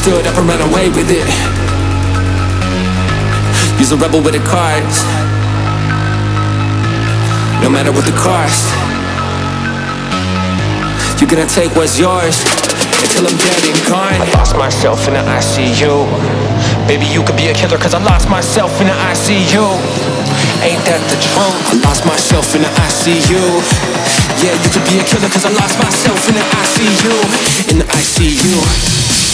stood up and ran away with it. You're a rebel with the cards, no matter what the cost. You're gonna take what's yours until I'm dead and gone. I lost myself in the ICU. Baby, you could be a killer, cause I lost myself in the ICU. Ain't that the truth? I lost myself in the ICU. Yeah, you could be a killer, cause I lost myself in the ICU. In the ICU.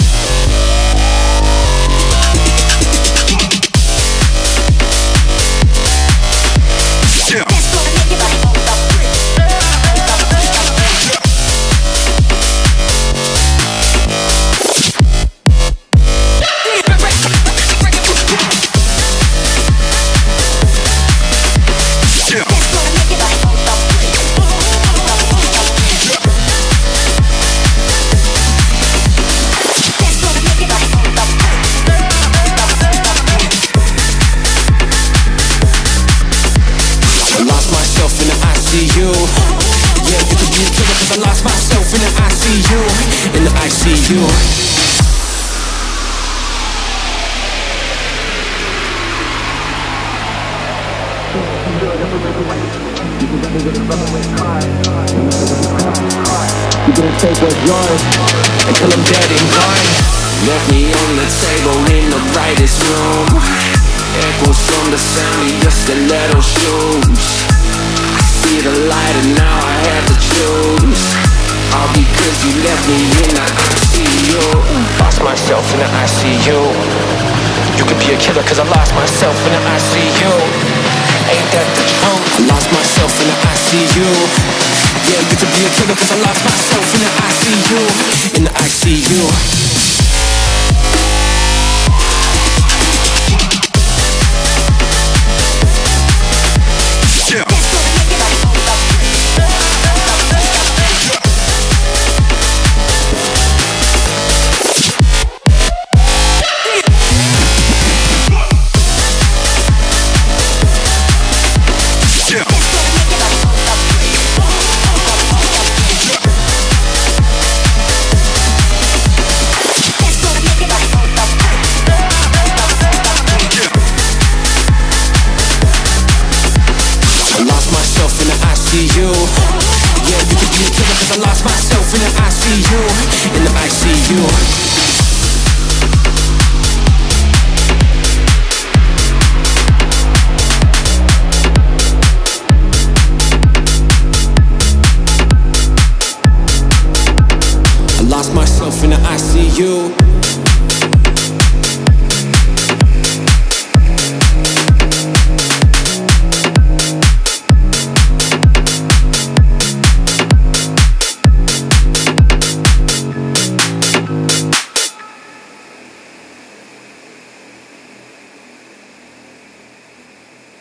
Yeah, you could be a killer, cause I lost myself in the ICU. In the ICU. You're gonna take what's yours until I'm dead and gone. Left me on the table in the brightest room. Echoes from the sound of your stiletto shoes. See the light and now I had to choose. All because you left me in the ICU. Lost myself in the ICU. You could be a killer, cause I lost myself in the ICU. Ain't that the truth? I lost myself in the ICU. Yeah, you could be a killer, cause I lost myself in the ICU. In the ICU. Yeah, you could be a killer, cause I lost myself in the ICU. In the ICU. I lost myself in the ICU.